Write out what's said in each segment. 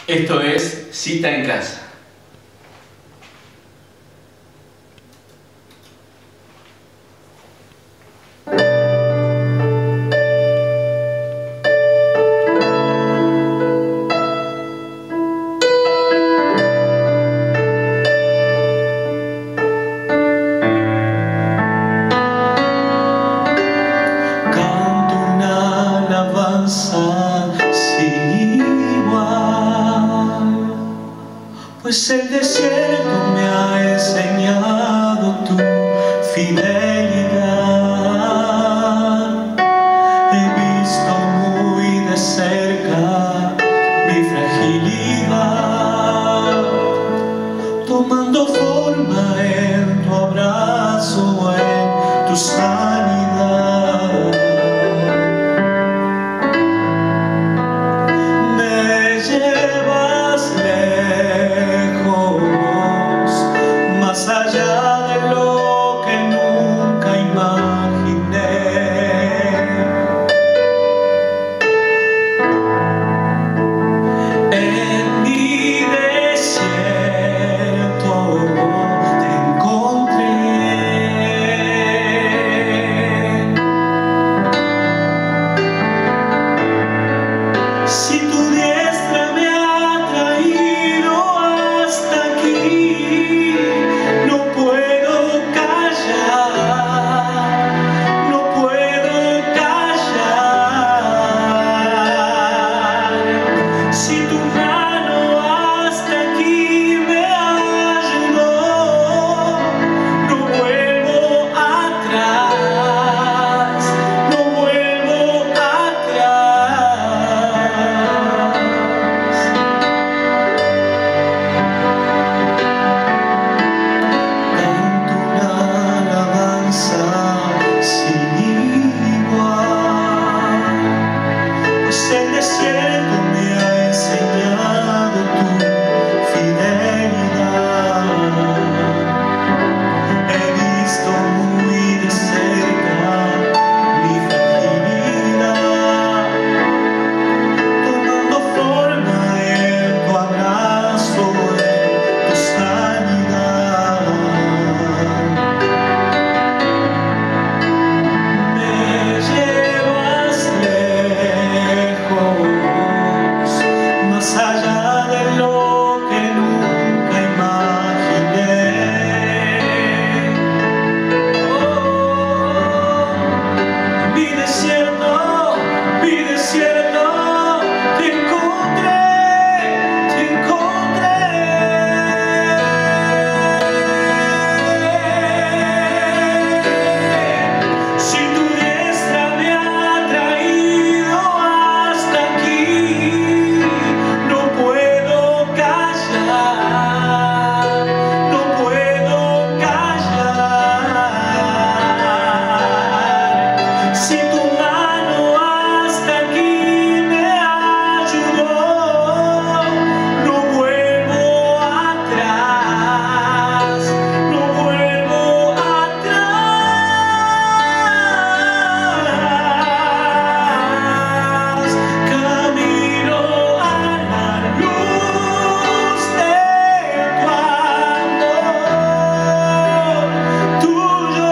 Esto es Cita en Casa. Pues el desierto me ha enseñado tu fidelidad. He visto muy de cerca mi fragilidad, tomando forma en tu abrazo, en tu sanidad. Me llevas más allá de lo que nunca imaginé. En mi desierto te encontré. Si tu diestra me ha traído hasta aquí, no puedo callar, no puedo callar. Si tu mano hasta aquí me ayudó, no vuelvo atrás, no vuelvo atrás. Sin igual, pues el desierto me ha enseñado tu fidelidad. He visto muy de cerca mi fragilidad, tomando forma en tu abrazo, en tu sanidad. Más allá de lo que nunca imaginé. Mi desierto, te encontré, te encontré. Si tu diestra me ha traído hasta aquí, no puedo callar, no puedo callar. Si tu mano hasta aquí me ayudó, no vuelvo atrás, no vuelvo atrás. Camino a la luz de tu amor, tuyo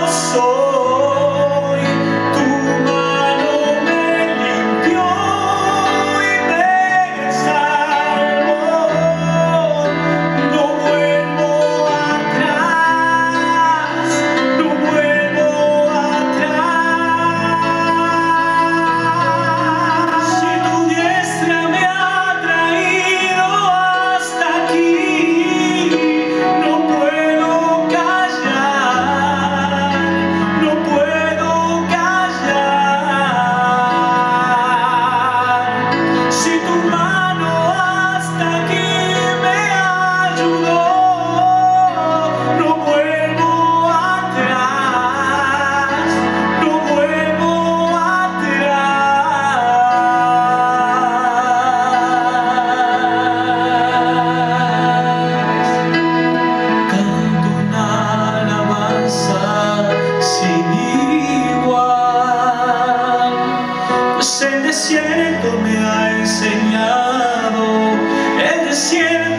soy, tu mano me limpió y me salvó. No vuelvo atrás, no vuelvo atrás. Si tu diestra me ha traído hasta aquí, no puedo callar, no puedo callar. Si tu mano hasta aquí me ayudó, no vuelvo atrás, no vuelvo atrás. Canto una alabanza sin igual, pues el desierto me ha enseñado desierto